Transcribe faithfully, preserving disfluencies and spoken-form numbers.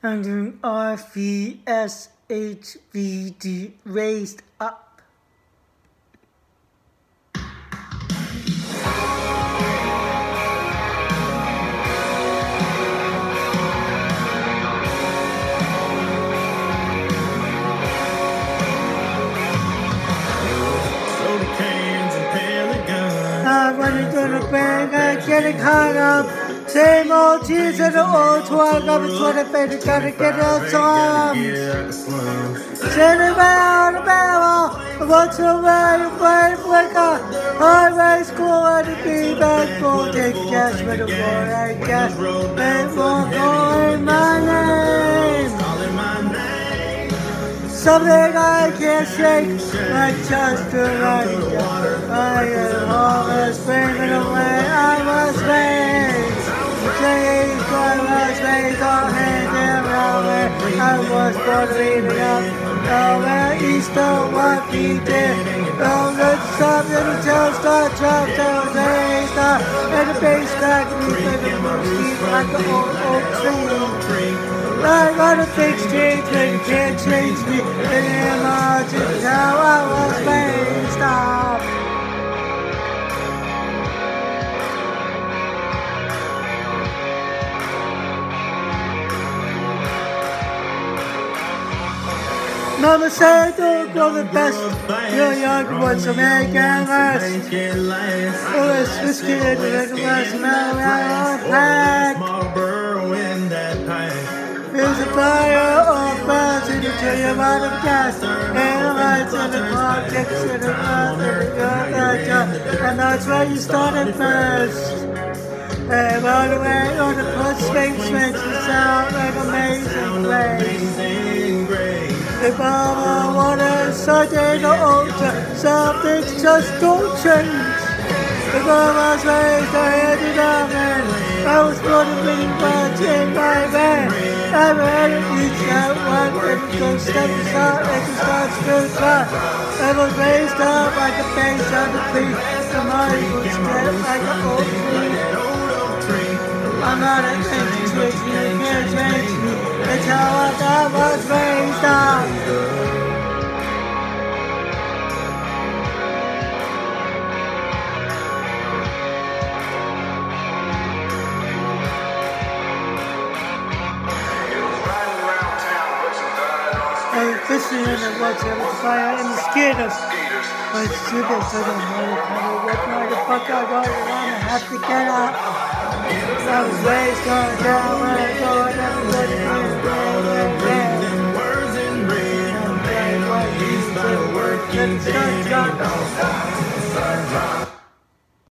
I'm doing R V S H V D, raised up. I wanna go to bed, I get it caught up. Same old tears in the old twine, got me twenty baby, gotta get on time. Sitting around the barrel, what's the way to play quicker? Highway school and the feedback school, take gas with the boy, I guess. They won't calling my name. Something I can't shake, like just to run. I am always screaming away, I was raised. Changed, I was raised on hands and around where I was born leading up. Oh, where Easter, what we did. Oh, let's stop little town, start drop down, raised up. And the bass track, we play the blue sheet like the old oak tree. I got a big street and you can't change me. And in my just how I was raised up. Mama said don't go the best. You're young ones to make it last. Oh, it's whiskey and the last smell around pack. There's a fire of buzz in the tree of out of gas. And the lights in the clock kicks in the mouth. And that's where you started first. And all the way on the push swing swings, you sound like amazing grace. If I'm water, something to alter, some things just don't change. If I was raised, I ended up and I was born to be much in my way. I had to reach that one and go step aside and to start to try. I was raised up like a base on the tree. The money was dead like an old tree. I'm not a change switch, you can't change me. That's how I thought I was raised up. I was fishing in the woods, I was fire in the mosquitoes. I was stupid, so I don't know what the fuck I got around, I have to get up. I was raised on down when I go and everybody knew words and rain. And playing what you said, words and stuff.